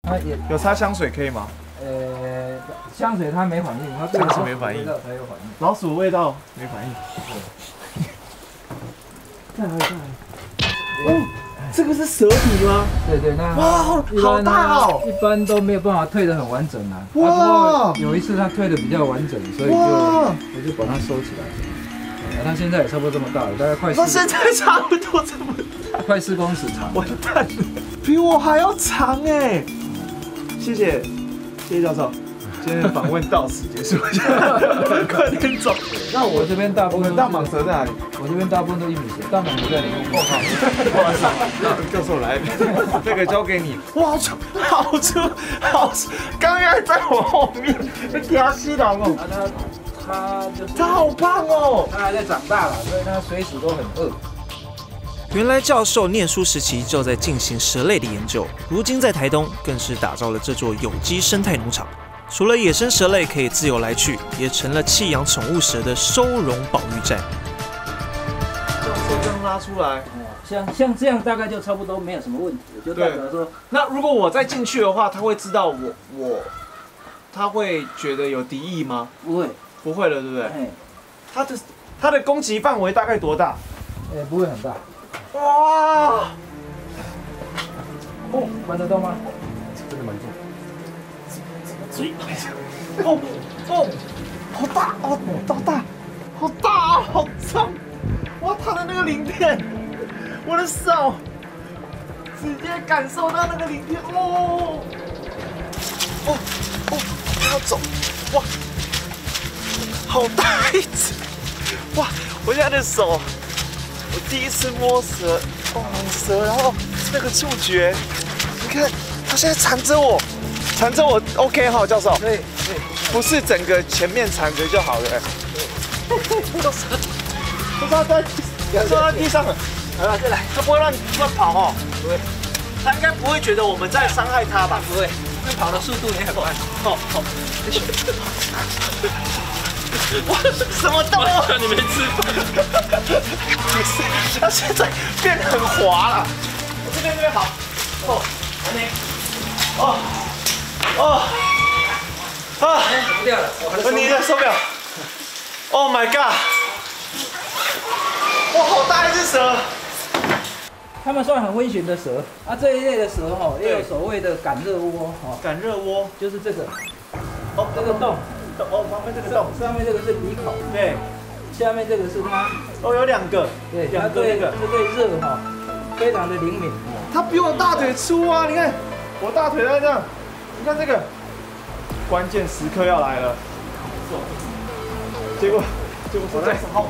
它也有擦香水可以吗？ 香水它没反应，它香水没反应， 味道才有反应。 老鼠味道没反应。再来。哦，这个是蛇体吗？ 对，那哇，好大哦！ 一般都没有办法退得很完整啊。 哇！ 不过有一次它退得比较完整，所以我就把它收起来。它现在也差不多这么大了，大概快。 它现在差不多这么大， 快4公尺长。 完蛋了，比我还要长哎！谢谢教授。今天的访问到此结束，快点走。 那我这边大部分大蟒蛇在哪里？ 我这边大部分都1米10，大蟒蛇在里面。 哦，好，不好意思，教授来，这个交给你。哇，好粗，刚刚还在我后面，被压死了哦。它好胖哦， 它还在长大了，所以它随时都很饿。 原来教授念书时期就在进行蛇类的研究，如今在台东更是打造了这座有机生态农场。除了野生蛇类可以自由来去，也成了弃养宠物蛇的收容保育站。 教授这样拉出来， 像这样大概就差不多没有什么问题，就代表说， 那如果我再进去的话，他会知道他会觉得有敌意吗？不会了，对不对？它的攻击范围大概多大？ 不会很大。 哇！ 哦，玩得动吗？ 真的蛮重。哦，好大哦，好大哦，好脏！哇，它的那个鳞片，我的手直接感受到那个鳞片，哦，不要走，哇，好大一只，哇，我现在的手，我第一次摸蛇，蛇，然后那个触觉，你看，它现在缠着我。OK 哈，教授。对，不是整个前面缠着就好了。都在地上了。好了，再来。它不会乱跑哦。不会。它应该不会觉得我们在伤害它吧？ 不会，会跑的速度也很慢。 好。哇，什么动物？你没吃？它现在变得很滑了。我这边好。 不掉了， 你的手表 ，Oh my god！ 哇，好大一只蛇！ 它们算很温驯的蛇啊，这一类的蛇也有所谓的感热窝感热窝就是这个，这个洞， 旁边这个洞， 上面这个是鼻孔， 对， 下面这个是它， 有2个， 对，它对热非常的灵敏。 它比我大腿粗啊，你看我大腿在这样，你看这个。关键时刻要来了，结果我在好，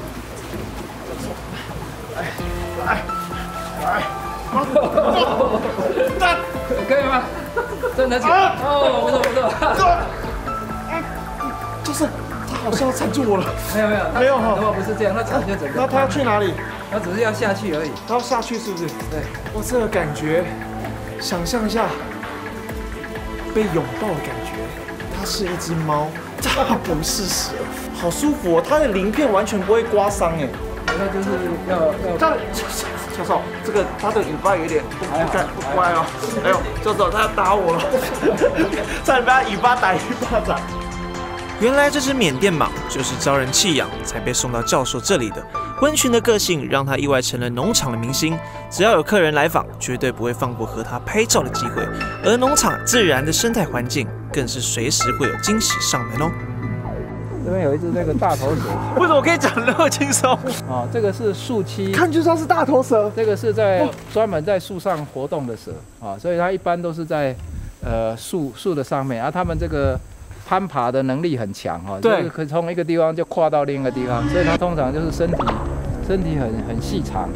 来， 可以吗？真的起来不错。 就是他好像要缠住我了。 没有哈，不是这样，他缠就整个。 那他要去哪里？ 他只是要下去而已。 他要下去是不是？ 对。 哇，这个感觉，想象一下被拥抱的感觉。它是一只猫，它不是蛇，好舒服哦！它的鳞片完全不会刮伤哎。 那就是要。 教授，这个它的尾巴有点不乖哦。哎呦，教授他要打我了，差点被它尾巴打一巴掌。 原来这只缅甸蟒就是遭人弃养才被送到教授这里的。温驯的个性让他意外成了农场的明星，只要有客人来访，绝对不会放过和他拍照的机会。而农场自然的生态环境，更是随时会有惊喜上门哦。 这边有一只那个大头蛇， 为什么可以讲那么轻松？ 这个是树栖， 看就知道是大头蛇。 这个是专门在树上活动的蛇所以它一般都是在树的上面它们这个。攀爬的能力很强就是可以从一个地方就跨到另一个地方，所以它通常就是身体很细长。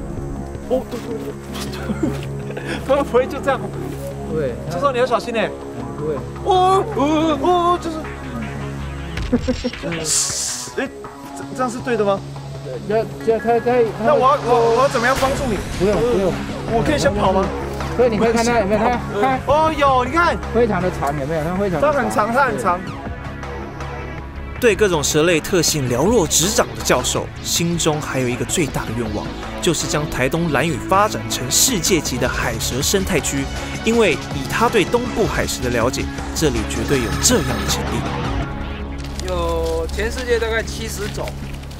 它会不会就这样？对， 教授你要小心哎。 不会。 就是，这样是对的吗？ 那我要怎么样帮助你？ 不用， 我可以先跑吗？ 所以你可以看它有没有它？ 有，你看， 非常的长，有没有？它非常。 它很长。 对各种蛇类特性了若指掌的教授，心中还有一个最大的愿望，就是将台东兰屿发展成世界级的海蛇生态区。因为以他对东部海蛇的了解，这里绝对有这样的潜力。 有全世界大概70种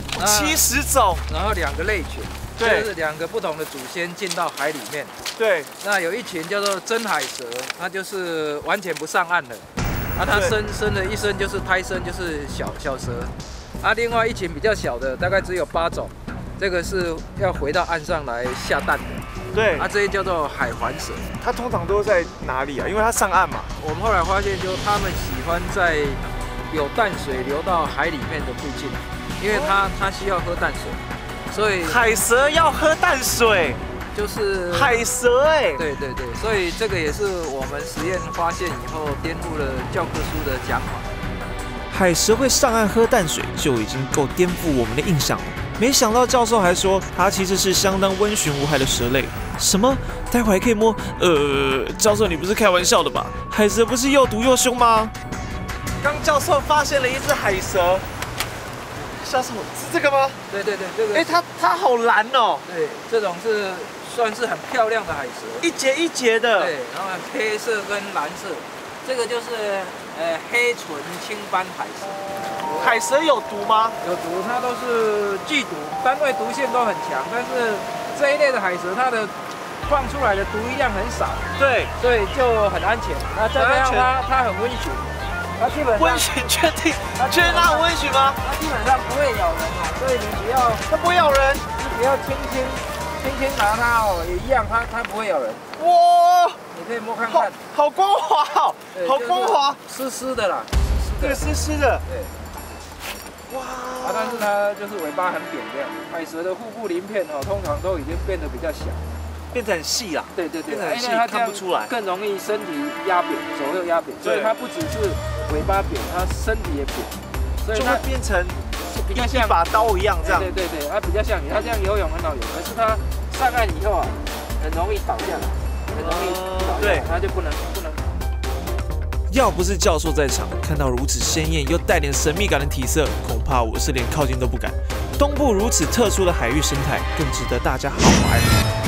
，70种， 然后2个类群， 对， 就是2个不同的祖先进到海里面。 对， 那有一群叫做真海蛇，它就是完全不上岸的。它生的一生就是胎生，就是小蛇。另外一群比较小的，大概只有8种，这个是要回到岸上来下蛋的。 对， 这些叫做海环蛇。 它通常都在哪里啊？因为它上岸嘛。 我们后来发现，就它们喜欢在有淡水流到海里面的附近，因为它需要喝淡水，所以海蛇要喝淡水。 就是海蛇哎， 对，所以这个也是我们实验发现以后颠覆了教科书的讲法。 海蛇会上岸喝淡水就已经够颠覆我们的印象了，没想到教授还说它其实是相当温驯无害的蛇类。什么？待会还可以摸？教授你不是开玩笑的吧？海蛇不是又毒又凶吗？ 刚教授发现了一只海蛇。教授是这个吗？ 对，这个。 它好蓝哦。 对，这种是算是很漂亮的海蛇， 一节一节的。 对，然后黑色跟蓝色，这个就是黑唇青斑海蛇。 海蛇有毒吗？ 有毒，它都是剧毒，单位毒性都很强，但是这一类的海蛇它的放出来的毒液量很少。对，所以就很安全。那再加上它很温驯。它基本上温驯，确定它很温驯吗？ 它基本上不会咬人哦，所以你不要， 它不会咬人， 你不要轻轻拿它哦，也一样，它不会咬人。 哇， 你可以摸看看， 好光滑哦，好光滑， 湿的啦， 这个湿的， 对。 哇， 但是它就是尾巴很扁这样。海蛇的腹部鳞片哦，通常都已经变得比较小。 变得很细啦， 对， 变得很细，看不出来， 更容易身体压扁，左右压扁，所以它不只是尾巴扁，它身体也扁，所以就会变成比较像一把刀一样这样。 对，它比较像你，它这样游泳很好游，可是它上岸以后啊，很容易倒下来，很容易倒下来，它就不能。 要不是教授在场，看到如此鲜艳又带点神秘感的体色，恐怕我是连靠近都不敢。东部如此特殊的海域生态，更值得大家好好爱护。